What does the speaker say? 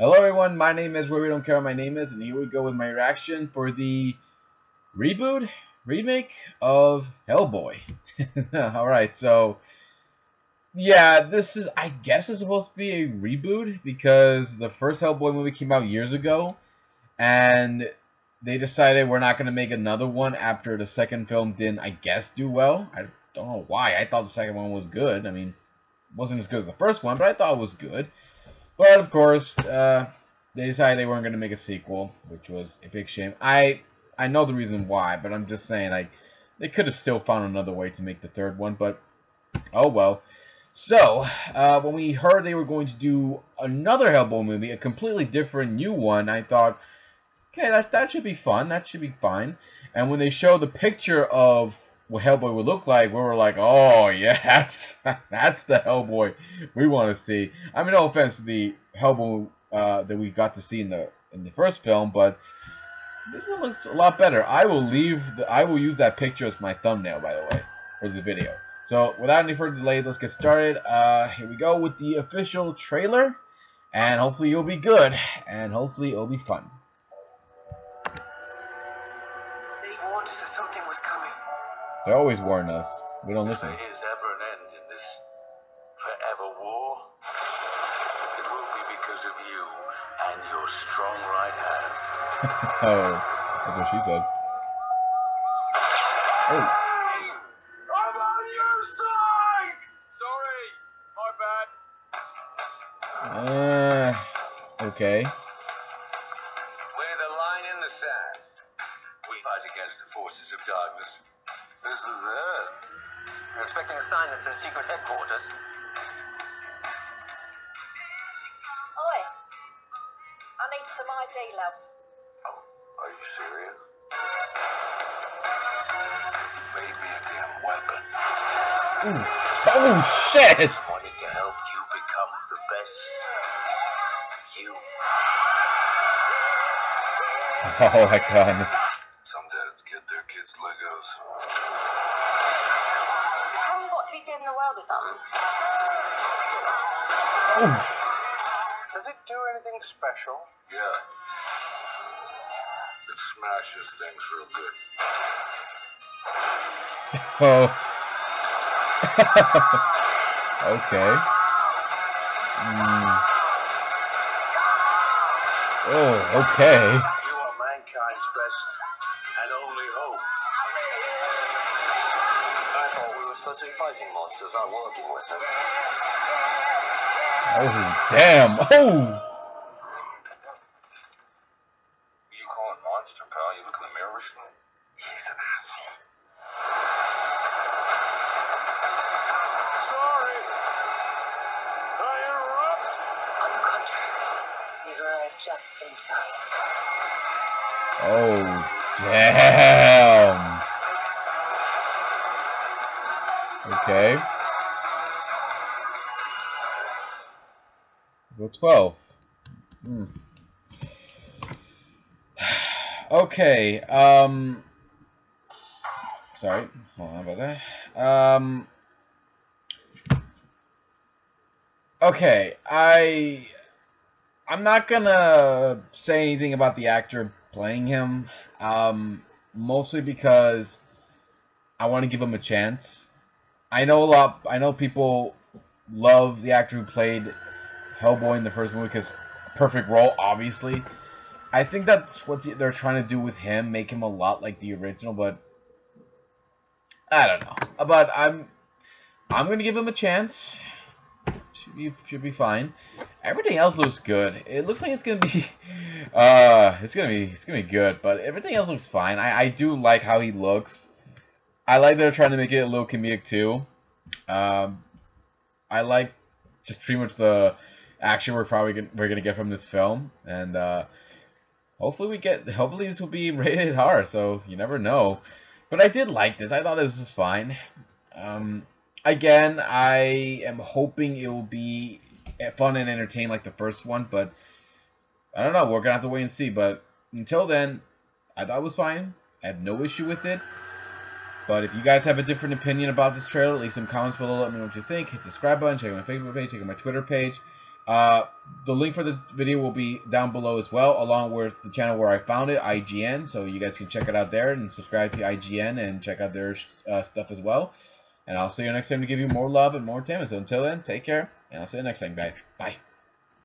Hello everyone, my name is Where We Don't Care What My Name Is, and here we go with my reaction for the remake of Hellboy. Alright, so yeah, this is, I guess it's supposed to be a reboot because the first Hellboy movie came out years ago, and they decided we're not going to make another one after the second film didn't, I guess, do well. I don't know why. I thought the second one was good. I mean, it wasn't as good as the first one, but I thought it was good. But of course, they decided they weren't going to make a sequel, which was a big shame. I know the reason why, but I'm just saying, like, they could have still found another way to make the third one, but oh well. So, when we heard they were going to do another Hellboy movie, a completely different new one, I thought, okay, that should be fun, that should be fine. And when they showed the picture of what Hellboy would look like, we were like, oh yeah, that's the Hellboy we want to see. I mean, no offense to the Hellboy that we got to see in the first film, but this one looks a lot better. I will use that picture as my thumbnail, by the way, for the video. So without any further delay, let's get started. Here we go with the official trailer, and hopefully it'll be good, and hopefully it'll be fun. They warned us that something was coming. They always warn us. We don't listen. If there is ever an end in this forever war, it will be because of you and your strong right hand. Oh, that's what she said. Oh. I'm on your side! Sorry, my bad. Okay. We're the line in the sand. We fight against the forces of darkness. This is it. You're expecting assignments at secret headquarters? Oi, I need some ID, love. Oh, are you serious? Maybe a damn weapon. Oh shit! I just wanted to help you become the best you. Oh my god. Some dads get their kids Legos. Haven't you got to be saving the world or something? Oh. Does it do anything special? Yeah. It smashes things real good. Oh. Okay. Oh, okay. You are mankind's best and only hope. I thought we were supposed to be fighting monsters, not working with them. Oh, damn. Oh! You call it monster, pal? You look in the mirror recently? He's an asshole. Sorry. I interrupt. On the contrary, you've arrived just in time. Oh, damn. Okay. Go 12. Okay, sorry, hold on about that. Okay, I'm not gonna say anything about the actor playing him, mostly because I want to give him a chance. I know people love the actor who played Hellboy in the first movie because perfect role, obviously. I think that's what they're trying to do with him, make him a lot like the original, but I don't know. But I'm gonna give him a chance. Should be fine. Everything else looks good. It looks like it's gonna be it's gonna be good, but everything else looks fine. I do like how he looks. I like they're trying to make it a little comedic too. I like just pretty much the action we're gonna get from this film, and hopefully this will be rated R, so you never know. But I did like this. I thought this was fine. Again, I am hoping it will be fun and entertaining like the first one, but I don't know. We're gonna have to wait and see. But until then, I thought it was fine. I have no issue with it. But if you guys have a different opinion about this trailer, leave some comments below. Let me know what you think. Hit the subscribe button. Check out my Facebook page. Check out my Twitter page. The link for the video will be down below as well, along with the channel where I found it, IGN. So you guys can check it out there and subscribe to IGN and check out their stuff as well. And I'll see you next time to give you more love and more entertainment. So until then, take care, and I'll see you next time, guys. Bye.